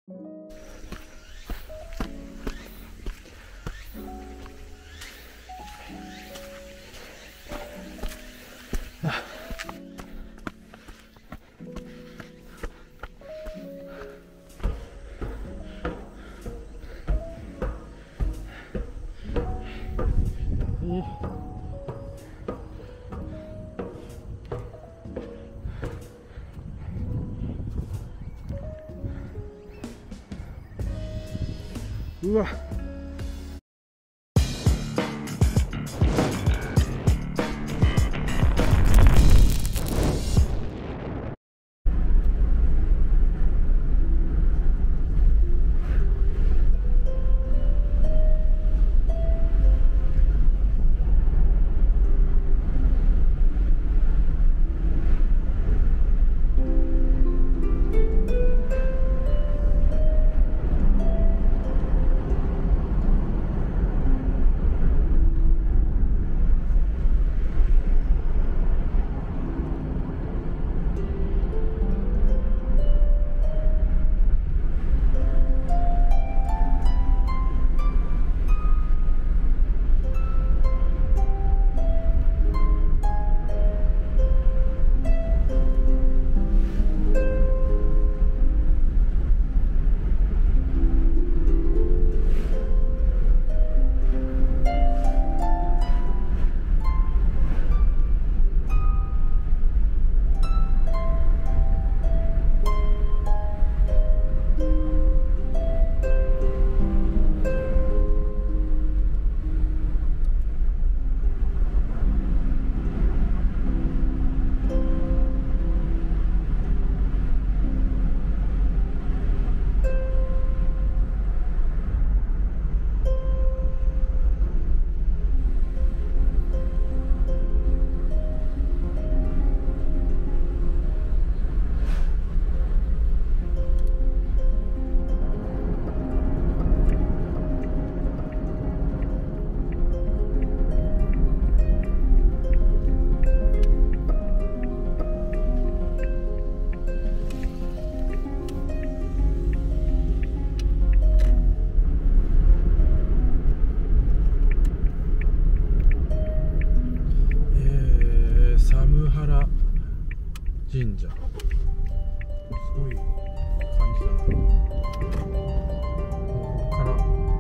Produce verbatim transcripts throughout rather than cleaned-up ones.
うわ。神社、すごい感じだな。ここから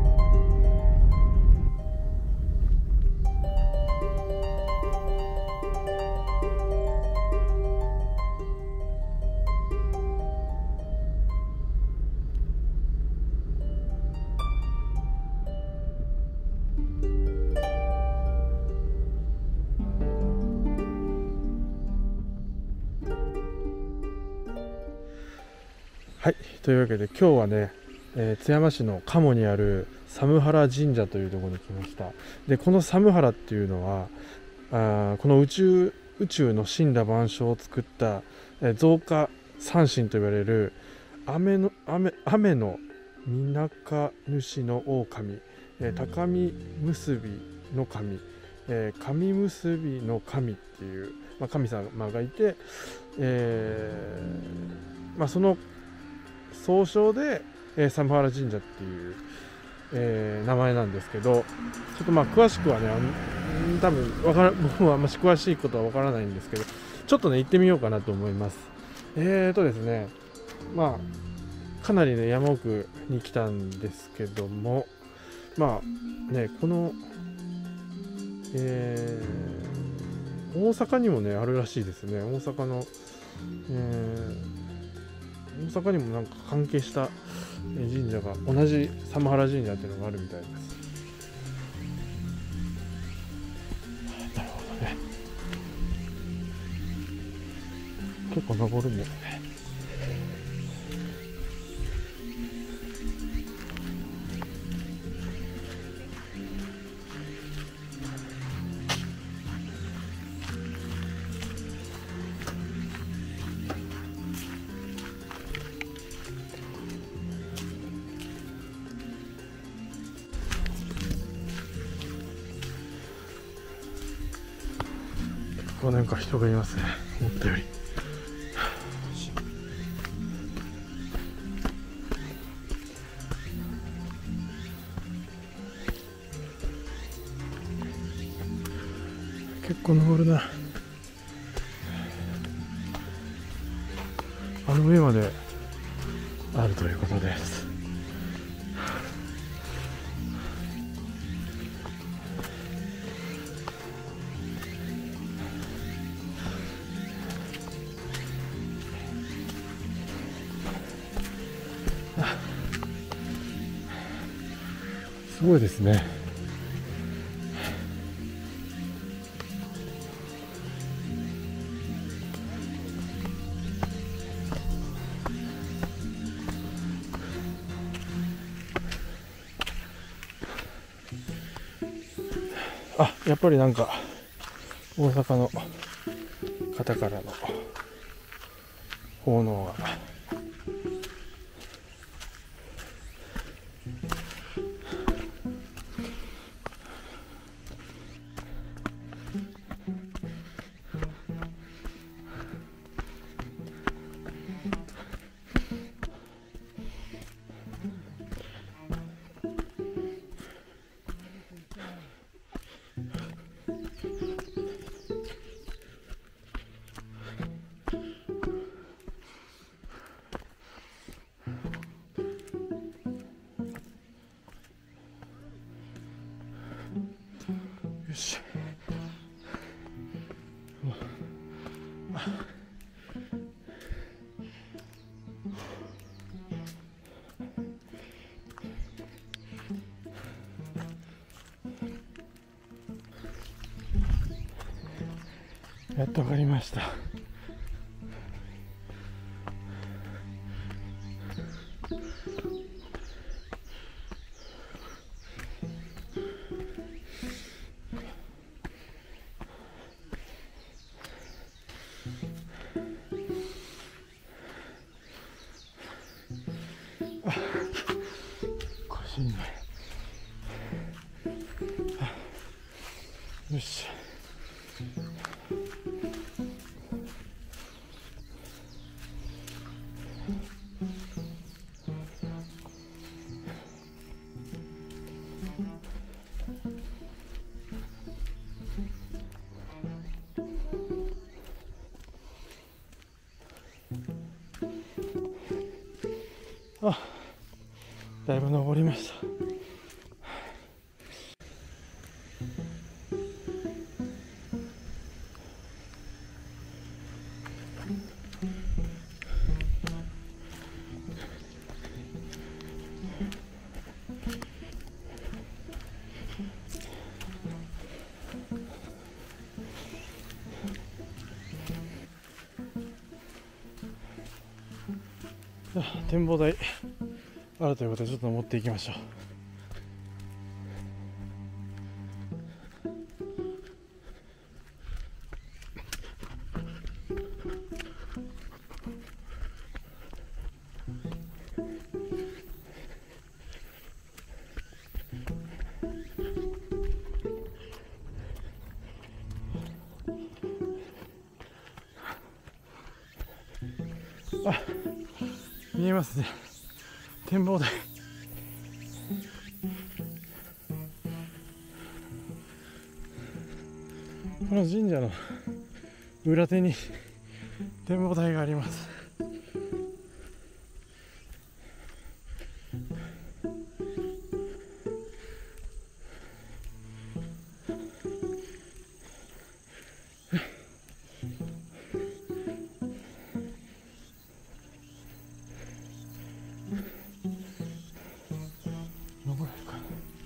はい、というわけで今日はね、えー、津山市の鴨にある寒原神社というところに来ました。でこの寒原っていうのはあこの宇宙宇宙の森羅万象を作った、えー、造花三神と言われる雨の雨雨のみなか主の狼、えー、高見結びの神、えー、神結びの神っていう、まあ、神様がいて、えーまあ、その総称で、えー、寒原神社っていう、えー、名前なんですけど、ちょっとまあ詳しくはね、多分わから僕はあんまり詳しいことはわからないんですけど、ちょっとね行ってみようかなと思います。えーとですね、まあかなりね山奥に来たんですけども、まあねこの、えー、大阪にもねあるらしいですね。大阪の、えー大阪にもなんか関係した神社が同じ寒原神社っていうのがあるみたいです。なるほどね。結構登るんだよね。ここなんか人がいますね、思ったより。 結構登るな。あの上まであるということです。すごいですね。あ、やっぱりなんか大阪の方からの奉納が。よし。やっと分かりました。あ、腰に。よし。あ、だいぶ登りました。展望台あるということでちょっと登っていきましょう。あ、見えますね、展望台。この神社の裏手に展望台があります。登れるかな。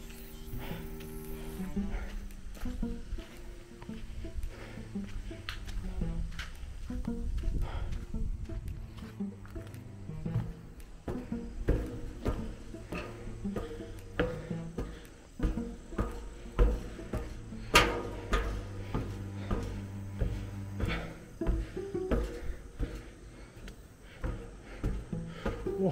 お、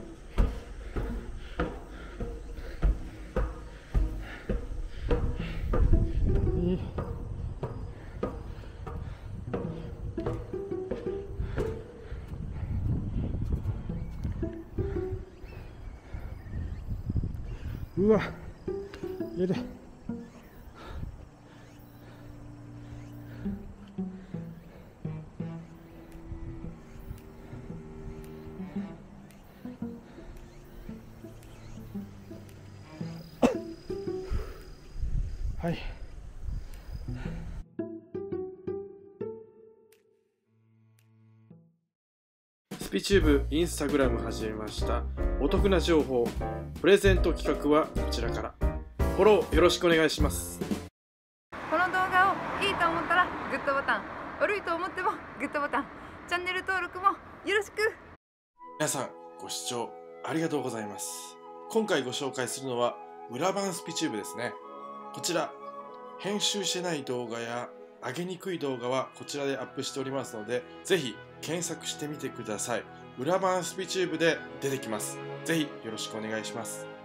いい。うわ、えれ。 はい。スピチューブインスタグラム始めました。お得な情報、プレゼント企画はこちらから。フォローよろしくお願いします。 この動画をいいと思ったらグッドボタン、悪いと思ってもグッドボタン、チャンネル登録もよろしく。 皆さんご視聴ありがとうございます。今回ご紹介するのは裏版スピチューブですね。こちら編集してない動画や上げにくい動画はこちらでアップしておりますので、ぜひ検索してみてください。裏版スピチューブで出てきます。ぜひよろしくお願いします。